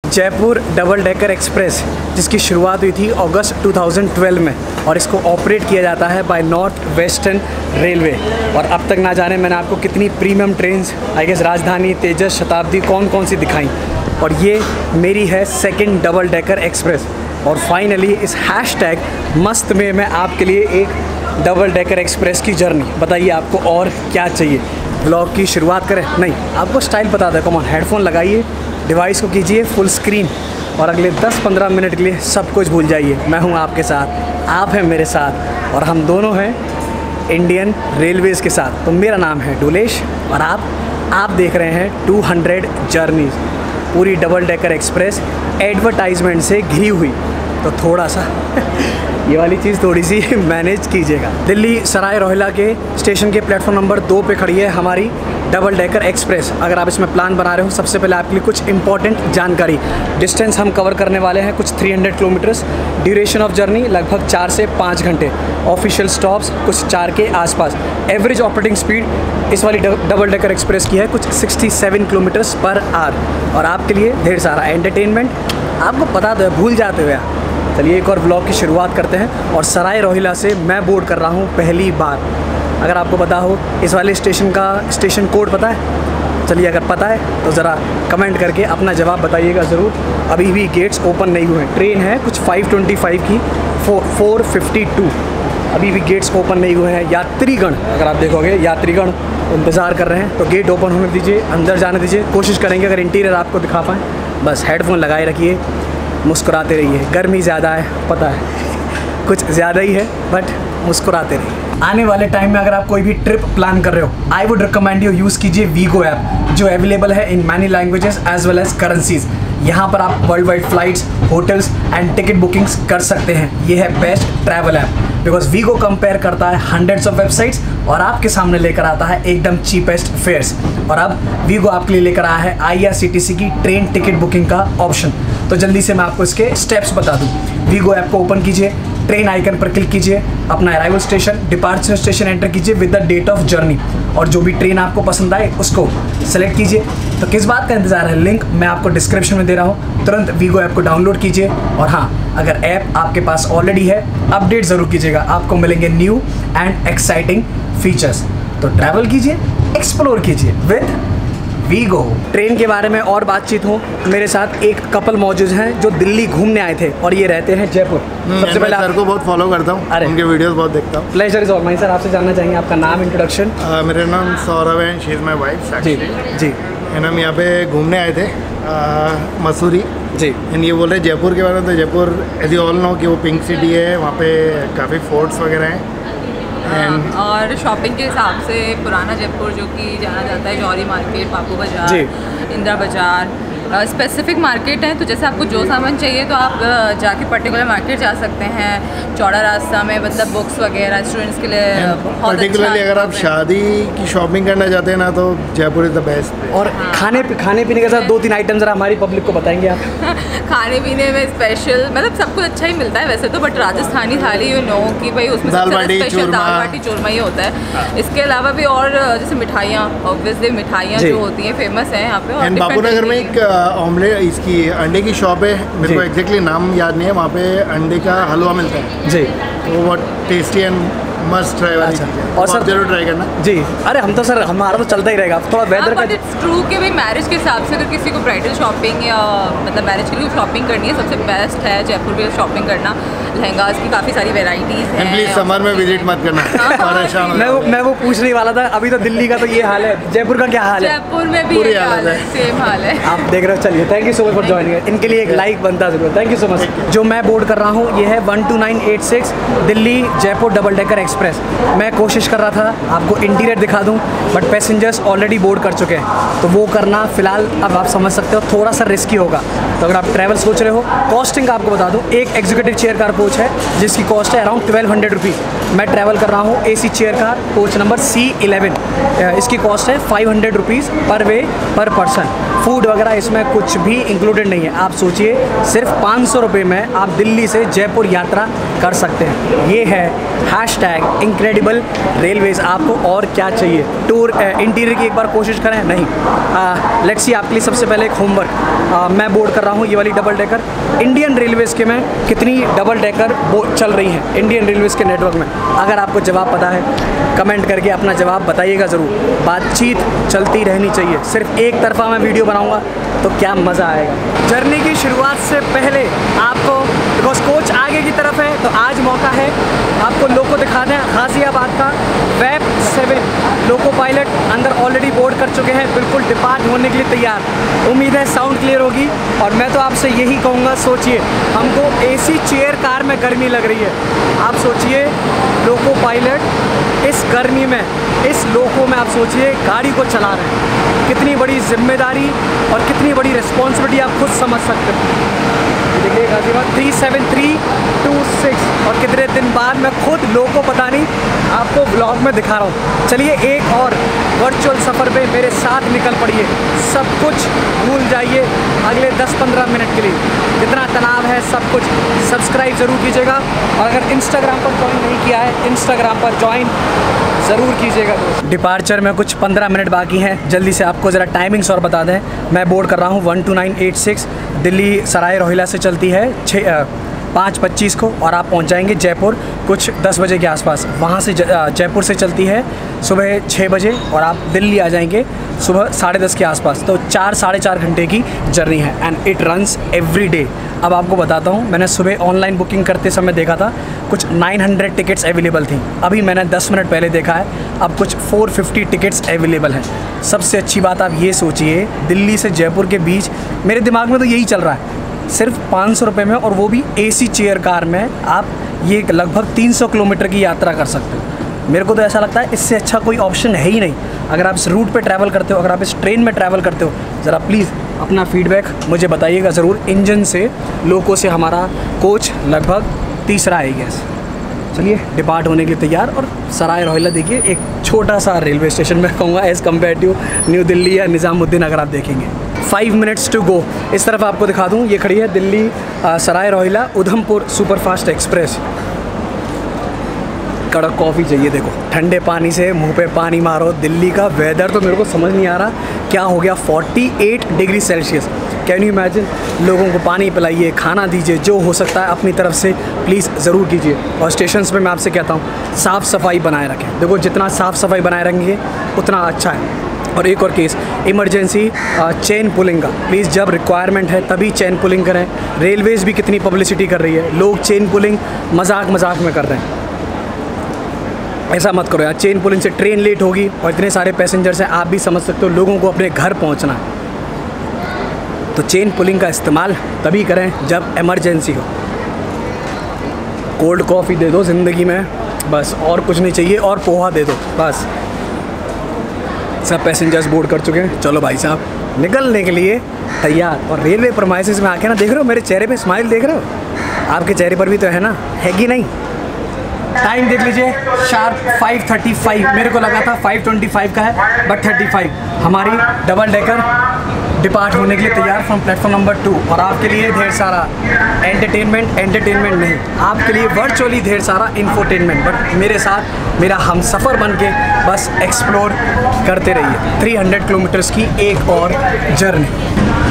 Jaipur double decker express, जिसकी शुरुआत हुई थी अगस्त 2012 में और इसको ऑपरेट किया जाता है बाय नॉर्थ वेस्टर्न रेलवे। और अब तक ना जाने मैंने आपको कितनी प्रीमियम ट्रेन्स, आई गेस राजधानी, तेजस, शताब्दी, कौन सी दिखाई। और ये मेरी है सेकंड डबल डेकर एक्सप्रेस। और फाइनली इस हैशटैग मस्त में मैं आपके लिए एक डबल डेकर एक्सप्रेस की जर्नी। बताइए आपको और क्या चाहिए। ब्लॉग की शुरुआत करें? नहीं, आपको स्टाइल बता दें। कॉमन हेडफोन लगाइए, डिवाइस को कीजिए फुल स्क्रीन और अगले 10-15 मिनट के लिए सब कुछ भूल जाइए। मैं हूं आपके साथ, आप हैं मेरे साथ और हम दोनों हैं इंडियन रेलवेज़ के साथ। तो मेरा नाम है डुलेश और आप देख रहे हैं 200 जर्नीज़, पूरी डबल डेकर एक्सप्रेस एडवर्टाइजमेंट से घिरी हुई। तो थोड़ा सा ये वाली चीज़ थोड़ी सी मैनेज कीजिएगा। दिल्ली सराय रोहिला के स्टेशन के प्लेटफॉर्म नंबर 2 पे खड़ी है हमारी डबल डेकर एक्सप्रेस। अगर आप इसमें प्लान बना रहे हो, सबसे पहले आपके लिए कुछ इंपॉर्टेंट जानकारी। डिस्टेंस हम कवर करने वाले हैं कुछ 300 किलोमीटर्स। ड्यूरेशन ऑफ जर्नी लगभग 4 से 5 घंटे। ऑफिशियल स्टॉप्स कुछ 4 के आसपास। एवरेज ऑपरेटिंग स्पीड इस वाली डबल डेकर एक्सप्रेस की है कुछ 67 किलोमीटर्स पर आवर। और आपके लिए ढेर सारा एंटरटेनमेंट, आपको पता तो है, भूल जाते हुए। चलिए एक और ब्लॉग की शुरुआत करते हैं। और सराय रोहिला से मैं बोर्ड कर रहा हूँ पहली बार। अगर आपको पता हो इस वाले स्टेशन का स्टेशन कोड पता है? चलिए अगर पता है तो ज़रा कमेंट करके अपना जवाब बताइएगा ज़रूर। अभी भी गेट्स ओपन नहीं हुए हैं। ट्रेन है कुछ 5:25 की 4:52। अभी भी गेट्स ओपन नहीं हुए हैं। यात्रीगण, अगर आप देखोगे यात्रीगण इंतज़ार कर रहे हैं। तो गेट ओपन होने दीजिए, अंदर जाने दीजिए। कोशिश करेंगे अगर इंटीरियर आपको दिखा पाएँ। बस हेडफोन लगाए रखिए, मुस्कुराते रहिए। गर्मी ज़्यादा है, पता है कुछ ज़्यादा ही है, बट मुस्कुराते रहिए। आने वाले टाइम में अगर आप कोई भी ट्रिप प्लान कर रहे हो, I would recommend you use कीजिए वीगो ऐप, जो अवेलेबल है in many languages as well as currencies. यहाँ पर आप world wide flights, hotels and ticket bookings कर सकते हैं। ये है best travel app because Wego compare करता है हंड्रेड्स ऑफ वेबसाइट्स और आपके सामने लेकर आता है एकदम चीपेस्ट फेयर्स। और अब वीगो आपके लिए लेकर आया है IRCTC की ट्रेन टिकट बुकिंग का ऑप्शन। तो जल्दी से मैं आपको इसके स्टेप्स बता दूँ। वीगो ऐप को ओपन कीजिए, ट्रेन आइकन पर क्लिक कीजिए, अपना arrival station, departure station enter कीजिए with the date of journey और जो भी ट्रेन आपको पसंद आए उसको सेलेक्ट कीजिए। तो किस बात का इंतजार है, लिंक मैं आपको डिस्क्रिप्शन में दे रहा हूँ। तुरंत वीगो ऐप को डाउनलोड कीजिए। और हाँ, अगर ऐप आपके पास ऑलरेडी है, अपडेट ज़रूर कीजिएगा, आपको मिलेंगे न्यू एंड एक्साइटिंग फीचर्स। तो ट्रैवल कीजिए, एक्सप्लोर कीजिए विद वीगो। ट्रेन के बारे में और बातचीत हो, मेरे साथ एक कपल मौजूद हैं जो दिल्ली घूमने आए थे और ये रहते हैं जयपुर। सबसे पहले सर को बहुत फॉलो करता हूँ, अरे उनके वीडियोस बहुत देखता हूँ। Pleasure is all mine. Sir आपसे जानना चाहेंगे आपका नाम, इंट्रोडक्शन? मेरा नाम सौरभ है, शी इज़ माई वाइफ। जी जी। हम यहाँ पे घूमने आए थे मसूरी जी। एंड ये बोल रहे जयपुर के बारे में। तो Jaipur as you all know कि वो पिंक सिटी है, वहाँ पे काफ़ी फोर्ट्स वगैरह हैं। और शॉपिंग के हिसाब से पुराना जयपुर जो कि जाना जाता है, जौहरी मार्केट, बापू बाजार, इंदिरा बाजार, स्पेसिफिक मार्केट है। तो जैसे आपको जो सामान चाहिए तो आप जाके पर्टिकुलर मार्केट जा सकते हैं। चौड़ा रास्ता में मतलब बुक्स वगैरह स्टूडेंट्स के लिए बहुत पर्टिकुलरली अगर आप शादी की शॉपिंग करना चाहते हैं ना, तो जयपुर इज़ द बेस्ट। और खाने पीने के साथ 2-3 आइटम ज़रा हमारी पब्लिक को बताएंगे आप? खाने पीने में स्पेशल मतलब सब कुछ अच्छा ही मिलता है वैसे तो, बट राजस्थानी थाली यू नो कि भाई उसमें दाल बाटी चूरमा ही होता है। इसके अलावा भी और जैसे मिठाइयाँ, ऑब्वियसली मिठाइयाँ जो होती हैं फेमस हैं यहाँ पे। एंड बापू नगर में एक ऑमलेट, इसकी अंडे की शॉप है, मेरे को एग्जैक्टली नाम याद नहीं है। वहाँ पे अंडे का हलवा मिलता है जी, तो बहुत टेस्टी एंड मस्ट ट्राई वाली चीज़ है। और सर जरूर ट्राई करना जी। अरे हम तो सर हमारा तो चलता ही रहेगा थोड़ा वेदर का। इट्स ट्रू कि भाई मैरिज के हिसाब से अगर किसी को ब्राइडल शॉपिंग या मतलब मैरिज के लिए शॉपिंग करनी है, सबसे बेस्ट है जयपुर में शॉपिंग करना। लहंगास की काफ़ी सारी वेराइटीज़ हैं। प्लीज़ समर में विजिट मत करना। मैं वो पूछने ही वाला था। अभी तो दिल्ली का तो ये हाल है, जयपुर का क्या हाल है? जयपुर में भी ये हाल है, सेम हाल है। आप देख रहे हो। चलिए thank you so much for joining. इनके लिए एक लाइक बनता जरूर। Thank you so much. जो मैं बोर्ड कर रहा हूँ ये है 12986 Delhi Jaipur double decker express. मैं कोशिश कर रहा था आपको इंटीरियर दिखा दूं, बट पैसेंजर्स ऑलरेडी बोर्ड कर चुके हैं, तो वो करना फ़िलहाल अब आप समझ सकते हो थोड़ा सा रिस्की होगा। तो अगर आप ट्रैवल सोच रहे हो, कॉस्टिंग आपको बता दूं, एक एग्जीक्यूटिव चेयर कार कोच है जिसकी कॉस्ट है अराउंड 1200 रुपीज़। मैं ट्रैवल कर रहा हूँ AC chair car coach number C11, इसकी कॉस्ट है 500 रुपीज़ पर वे पर पर्सन। फूड वगैरह इसमें कुछ भी इंक्लूडेड नहीं है। आप सोचिए सिर्फ 500 रुपये में आप दिल्ली से जयपुर यात्रा कर सकते हैं। ये है हैशटैग इनक्रेडिबल रेलवेज़। आपको और क्या चाहिए? टूर इंटीरियर की एक बार कोशिश करें? नहीं। लेट्स सी, आपके लिए सबसे पहले एक होमवर्क। मैं बोर्ड कर रहा हूँ ये वाली डबल डेकर। इंडियन रेलवेज़ के में कितनी डबल डेकर चल रही हैं इंडियन रेलवेज़ के नेटवर्क में, अगर आपको जवाब पता है कमेंट करके अपना जवाब बताइएगा ज़रूर। बातचीत चलती रहनी चाहिए, सिर्फ एक तरफा मैं वीडियो बनाऊँगा तो क्या मज़ा आएगा। जर्नी की शुरुआत से पहले आपको, बिकॉज कोच आगे की तरफ है तो आज मौका है आपको लोको दिखा दें। गाज़ियाबाद का वेब 7 लोको पायलट अंदर ऑलरेडी बोर्ड कर चुके हैं, बिल्कुल डिपार्ट होने के लिए तैयार। उम्मीद है साउंड क्लियर होगी। और मैं तो आपसे यही कहूँगा, सोचिए हमको AC चेयर कार में गर्मी लग रही है, आप सोचिए लोको पायलट इस गर्मी में, इस लोको में आप सोचिए गाड़ी को चला रहे हैं, कितनी बड़ी जिम्मेदारी और कितनी बड़ी रिस्पॉन्सिबिलिटी आप खुद समझ सकते हो। देखिए गाज़ियाबाद 37326 और कितने दिन बाद मैं खुद लोको पता नहीं आपको ब्लॉग में दिखा रहा हूँ। चलिए एक और वर्चुअल सफ़र पे मेरे साथ निकल पड़िए, सब कुछ भूल जाइए अगले 10-15 मिनट के लिए, जितना तनाव है सब कुछ। सब्सक्राइब ज़रूर कीजिएगा और अगर इंस्टाग्राम पर ज्वाइन नहीं किया है इंस्टाग्राम पर ज्वाइन ज़रूर कीजिएगा। डिपार्चर में कुछ 15 मिनट बाकी हैं, जल्दी से आपको ज़रा टाइमिंग्स और बता दें। मैं बोर्ड कर रहा हूँ 12986, दिल्ली सराय रोहिला से चलती है 5:25 को और आप पहुंच जाएंगे जयपुर कुछ 10 बजे के आसपास। वहां से जयपुर से चलती है सुबह 6 बजे और आप दिल्ली आ जाएंगे सुबह 10:30 के आसपास। तो 4-4.5 घंटे की जर्नी है and it runs every day. अब आपको बताता हूँ, मैंने सुबह ऑनलाइन बुकिंग करते समय देखा था कुछ 900 टिकट्स अवेलेबल थी, अभी मैंने 10 मिनट पहले देखा है अब कुछ 450 टिकट्स अवेलेबल हैं। सबसे अच्छी बात आप ये सोचिए, दिल्ली से जयपुर के बीच मेरे दिमाग में तो यही चल रहा है, सिर्फ 500 रुपये में, और वो भी AC चेयर कार में आप ये लगभग 300 किलोमीटर की यात्रा कर सकते हो। मेरे को तो ऐसा लगता है इससे अच्छा कोई ऑप्शन है ही नहीं। अगर आप इस रूट पे ट्रैवल करते हो, अगर आप इस ट्रेन में ट्रैवल करते हो, ज़रा प्लीज़ अपना फीडबैक मुझे बताइएगा ज़रूर। इंजन से लोको से हमारा कोच लगभग तीसरा है गैस। चलिए डिपार्ट होने के लिए तैयार। और सराय रोहिला देखिए एक छोटा सा रेलवे स्टेशन मैं कहूँगा as compared to New Delhi या निज़ामुद्दीन अगर आप देखेंगे। 5 मिनट्स टू गो। इस तरफ आपको दिखा दूँ, ये खड़ी है दिल्ली सराय रोहिला उधमपुर सुपरफास्ट एक्सप्रेस। कड़क कॉफ़ी चाहिए, देखो ठंडे पानी से मुंह पे पानी मारो। दिल्ली का वेदर तो मेरे को समझ नहीं आ रहा क्या हो गया, 48 degree Celsius. Can you imagine. लोगों को पानी पिलाइए, खाना दीजिए, जो हो सकता है अपनी तरफ से प्लीज़ ज़रूर कीजिए। और स्टेशंस पे मैं आपसे कहता हूँ साफ़ सफाई बनाए रखें। देखो जितना साफ़ सफाई बनाए रखेंगे उतना अच्छा है। और एक और केस इमरजेंसी चेन पुलिंग का, प्लीज़ जब रिक्वायरमेंट है तभी चेन पुलिंग करें। रेलवेज़ भी कितनी पब्लिसिटी कर रही है, लोग चेन पुलिंग मजाक में कर रहे हैं, ऐसा मत करो यार। चेन पुलिंग से ट्रेन लेट होगी और इतने सारे पैसेंजर्स हैं, आप भी समझ सकते हो लोगों को अपने घर पहुंचना है। तो चेन पुलिंग का इस्तेमाल तभी करें जब इमरजेंसी हो। कोल्ड कॉफ़ी दे दो ज़िंदगी में बस, और कुछ नहीं चाहिए, और पोहा दे दो बस। सब पैसेंजर्स बोर्ड कर चुके हैं, चलो भाई साहब निकलने के लिए तैयार। और रेलवे प्रमाइसेस में आके ना देख रहे हो मेरे चेहरे पे स्माइल देख रहे हो, आपके चेहरे पर भी तो है ना, है कि नहीं। टाइम देख लीजिए शार्प 5:35, मेरे को लगा था 5:25 का है बट 35। हमारी डबल डेकर डिपार्ट होने के लिए तैयार फ्रॉम प्लेटफॉर्म नंबर 2। और आपके लिए ढेर सारा एंटरटेनमेंट नहीं, आपके लिए वर्चुअली ढेर सारा इंफोटेनमेंट, बट मेरे साथ मेरा हमसफ़र बन के बस एक्सप्लोर करते रहिए 300 किलोमीटर्स की एक और जर्नी।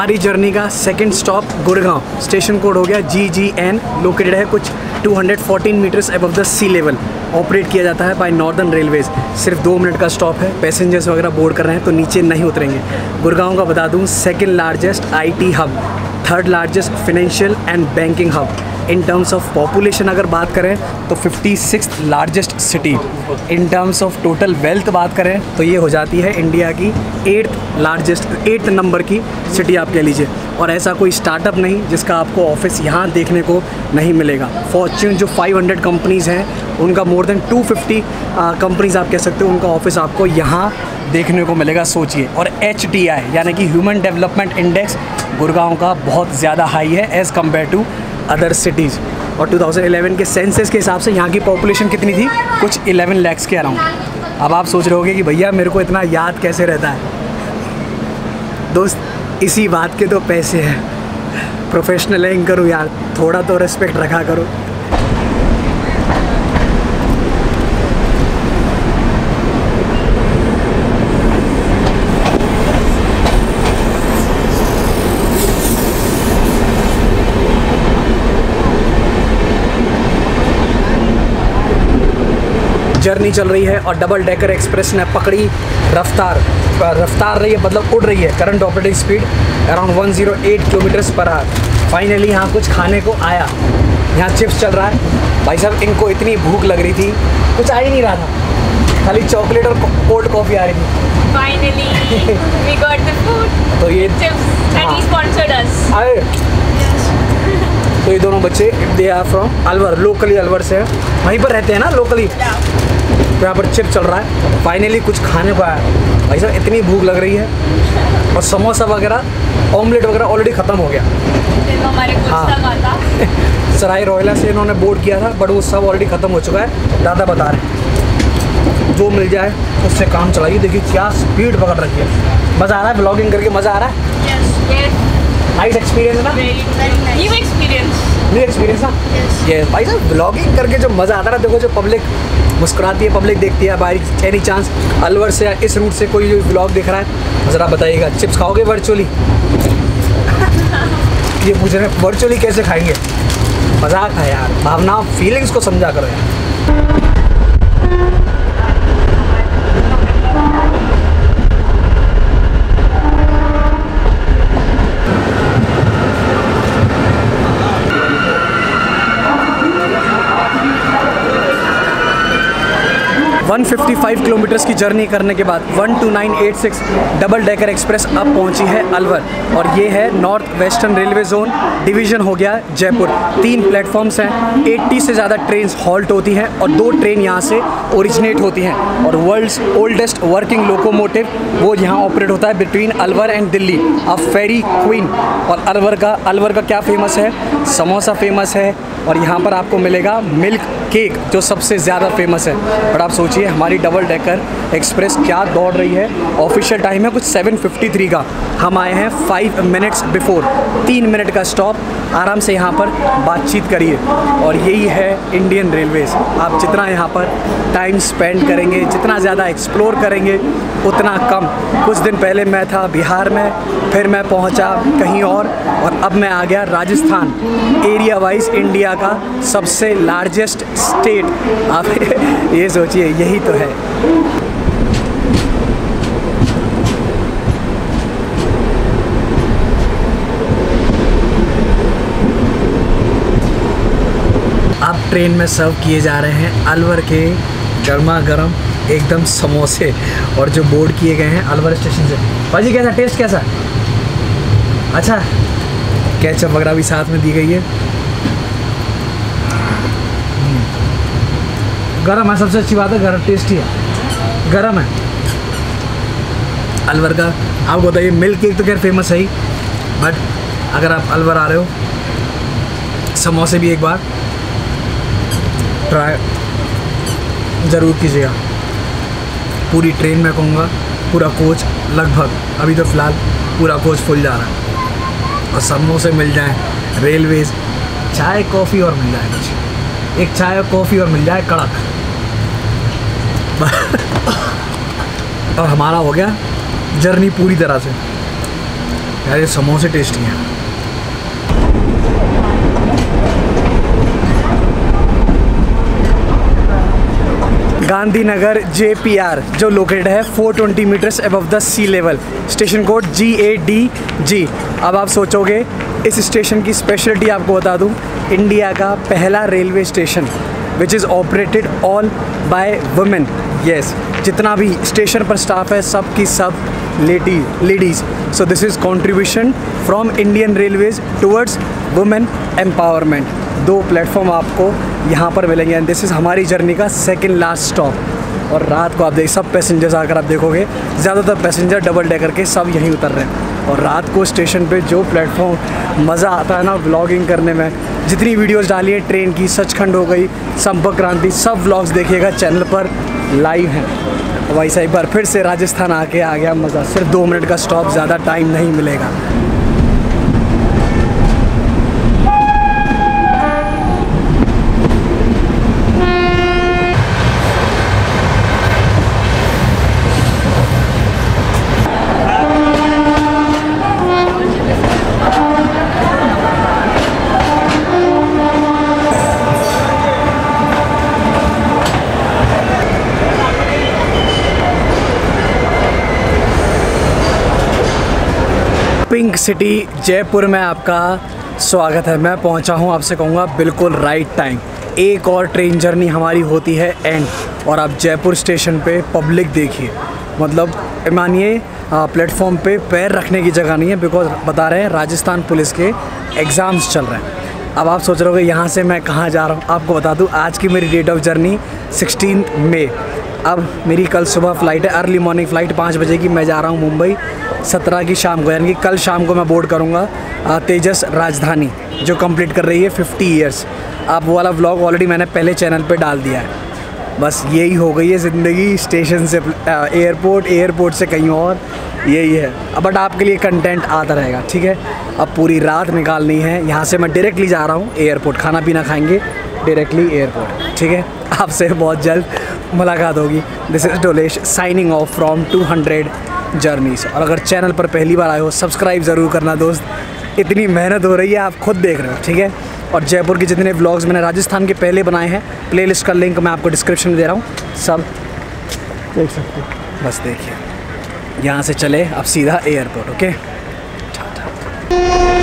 हमारी जर्नी का second stop Gurgaon, station code हो गया GGN, लोकेटेड है कुछ 214 meters above the sea level. Operate किया जाता है बाय नॉर्दर्न रेलवेज़। सिर्फ 2 मिनट का स्टॉप है, पैसेंजर्स वगैरह बोर्ड कर रहे हैं तो नीचे नहीं उतरेंगे। गुड़गांव का बता दूं second largest IT hub, third largest financial and banking hub. In terms of population अगर बात करें तो 56th largest city. In terms of total wealth बात करें तो ये हो जाती है इंडिया की 8th नंबर की सिटी आप कह लीजिए। और ऐसा कोई स्टार्टअप नहीं जिसका आपको ऑफिस यहाँ देखने को नहीं मिलेगा। फॉर्च्यून जो 500 कंपनीज़ हैं उनका मोर देन 250 कंपनीज़ आप कह सकते हो उनका ऑफिस आपको यहाँ देखने को मिलेगा, सोचिए। और HDI यानी कि ह्यूमन डेवलपमेंट इंडेक्स गुड़गांव का बहुत ज़्यादा हाई है as compared to other cities. और 2011 के सेंसस के हिसाब से यहाँ की पॉपुलेशन कितनी थी, कुछ 11 lakhs के अराउंड। अब आप सोच रहे होगे कि भैया मेरे को इतना याद कैसे रहता है। दोस्त, इसी बात के तो पैसे हैं। प्रोफेशनल एंकर करो यार, थोड़ा तो रिस्पेक्ट रखा करो। जर्नी चल रही है और डबल डेकर एक्सप्रेस ने पकड़ी रफ्तार रही है, मतलब उड़ रही है। Current operating speed around 108 km/h। Finally यहाँ कुछ खाने को आया। यहाँ चिप्स चल रहा है। भाई साहब इनको इतनी भूख लग रही थी, कुछ आ ही नहीं रहा था, खाली चॉकलेट और कोल्ड कॉफ़ी आ रही थी। Finally, we got the food. तो ये Chips and he sponsored us. तो ये दोनों बच्चे they are from Alwar, locally Alwar से हैं, वहीं पर रहते हैं ना लोकली। तो यहाँ पर चिप चल रहा है। फाइनली कुछ खाने को आया। भाई साहब इतनी भूख लग रही है। और समोसा वगैरह, ऑमलेट वगैरह ऑलरेडी ख़त्म हो गया। हमारे सराय रोहिला से इन्होंने बोर्ड किया था बट वो सब ऑलरेडी ख़त्म हो चुका है। दादा बता रहे हैं जो मिल जाए उससे काम चलाइए। देखिए क्या स्पीड पकड़ रखी है। मज़ा आ रहा है ब्लॉगिंग करके, मज़ा आ रहा है। नाइस एक्सपीरियंस है ना, न्यू एक्सपीरियंस ना। ये भाई साहब ब्लॉगिंग करके जो मज़ा आता है ना, देखो जो पब्लिक मुस्कुराती है, पब्लिक देखती है। बाई एनी चांस अलवर से या इस रूट से कोई ब्लॉग दिख रहा है, ज़रा बताइएगा चिप्स खाओगे वर्चुअली? ये पूछ रहे हैं वर्चुअली कैसे खाएंगे। मजाक है यार, भावनाओं फीलिंग्स को समझा करो यार। 155 किलोमीटर्स की जर्नी करने के बाद 12986 डबल डेकर एक्सप्रेस अब पहुंची है अलवर। और ये है north western railway zone, division हो गया जयपुर। 3 प्लेटफॉर्म्स हैं, 80 से ज़्यादा ट्रेन हॉल्ट होती हैं और 2 ट्रेन यहाँ से ओरिजिनेट होती हैं। और वर्ल्ड्स ओल्डेस्ट वर्किंग लोकोमोटिव वो यहाँ ऑपरेट होता है between Alwar and Delhi, a fairy queen. और अलवर का क्या फेमस है? समोसा फेमस है। और यहाँ पर आपको मिलेगा मिल्क केक जो सबसे ज़्यादा फेमस है। बट आप सोचिए हमारी डबल डेकर एक्सप्रेस क्या दौड़ रही है। ऑफिशियल टाइम है कुछ 7:53 का, हम आए हैं 5 मिनट्स बिफोर। 3 मिनट का स्टॉप, आराम से यहाँ पर बातचीत करिए। और यही है इंडियन रेलवेज़। आप जितना यहाँ पर टाइम स्पेंड करेंगे, जितना ज़्यादा एक्सप्लोर करेंगे उतना कम। कुछ दिन पहले मैं था बिहार में, फिर मैं पहुँचा कहीं और अब मैं आ गया राजस्थान, एरिया वाइज इंडिया का सबसे लार्जेस्ट स्टेट। आप ये सोचिए, यही तो है। अब ट्रेन में सर्व किए जा रहे हैं अलवर के गर्मा गर्म एकदम समोसे, और जो बोर्ड किए गए हैं अलवर स्टेशन से। भाजी कैसा टेस्ट, कैसा? अच्छा, केचप वगैरह भी साथ में दी गई है। गरम है, सबसे अच्छी बात है गरम, टेस्टी है, गरम है। अलवर का आपको बताइए, मिल्क केक तो खैर फेमस है ही, बट अगर आप अलवर आ रहे हो, समोसे भी एक बार ट्राई ज़रूर कीजिएगा। पूरी ट्रेन में कहूँगा, पूरा कोच लगभग, अभी तो फ़िलहाल पूरा कोच फुल जा रहा है। और समोसे मिल जाएँ, रेलवेज़, चाय कॉफ़ी और मिल जाए कुछ, एक चाय और कॉफ़ी और मिल जाए कड़क। और हमारा हो गया जर्नी पूरी तरह से। यार ये समोसे टेस्टी हैं। गांधीनगर JPR जो लोकेटेड है 420 meters above the sea level, station code GADG। अब आप सोचोगे इस स्टेशन की स्पेशलिटी आपको बता दूं, इंडिया का पहला railway station which is operated all by women. Yes, जितना भी स्टेशन पर स्टाफ है सब की सब ladies. So this is contribution from Indian railways towards women empowerment. 2 platform आपको यहाँ पर मिलेंगे एंड दिस इज़ हमारी जर्नी का सेकंड लास्ट स्टॉप। और रात को आप देख सब पैसेंजर्स आकर आप देखोगे ज़्यादातर पैसेंजर डबल डेकर के सब यहीं उतर रहे हैं। और रात को स्टेशन पे जो प्लेटफॉर्म मज़ा आता है ना व्लॉगिंग करने में, जितनी वीडियोस डाली है ट्रेन की, सचखंड हो गई, संपर्क क्रांति, सब व्लॉग्स देखिएगा चैनल पर लाइव हैं। वैसा एक बार फिर से राजस्थान आके आ गया मज़ा। सिर्फ 2 मिनट का स्टॉप, ज़्यादा टाइम नहीं मिलेगा। पिंक सिटी जयपुर में आपका स्वागत है। मैं पहुंचा हूं, आपसे कहूँगा बिल्कुल राइट टाइम। एक और ट्रेन जर्नी हमारी होती है एंड, और आप जयपुर स्टेशन पे पब्लिक देखिए, मतलब मानिए प्लेटफॉर्म पे पैर रखने की जगह नहीं है, बिकॉज बता रहे हैं राजस्थान पुलिस के एग्ज़ाम्स चल रहे हैं। अब आप सोच रहे हो यहाँ से मैं कहाँ जा रहा हूँ, आपको बता दूँ आज की मेरी डेट ऑफ जर्नी 16 मई। अब मेरी कल सुबह फ़्लाइट है, अर्ली मॉर्निंग फ़्लाइट 5 बजे की। मैं जा रहा हूँ मुंबई 17 की शाम को, यानी कि कल शाम को मैं बोर्ड करूँगा तेजस राजधानी जो कंप्लीट कर रही है 50 ईयर्स। आप वो वाला व्लॉग ऑलरेडी मैंने पहले चैनल पे डाल दिया है। बस यही हो गई है ज़िंदगी, स्टेशन से एयरपोर्ट, एयरपोर्ट से कहीं और, यही है। बट आपके लिए कंटेंट आता रहेगा, ठीक है। अब पूरी रात निकालनी है। यहाँ से मैं डायरेक्टली जा रहा हूँ एयरपोर्ट, खाना पीना खाएंगे डायरेक्टली एयरपोर्ट, ठीक है। आपसे बहुत जल्द मुलाकात होगी। This is Dolesh signing off from 200 journeys. और अगर चैनल पर पहली बार आए हो सब्सक्राइब ज़रूर करना दोस्त, इतनी मेहनत हो रही है, आप खुद देख रहे हो, ठीक है। और जयपुर के जितने व्लॉग्स मैंने राजस्थान के पहले बनाए हैं, प्लेलिस्ट का लिंक मैं आपको डिस्क्रिप्शन में दे रहा हूँ, सब देख सकते हो। बस देखिए, यहाँ से चले अब सीधा एयरपोर्ट, ओके।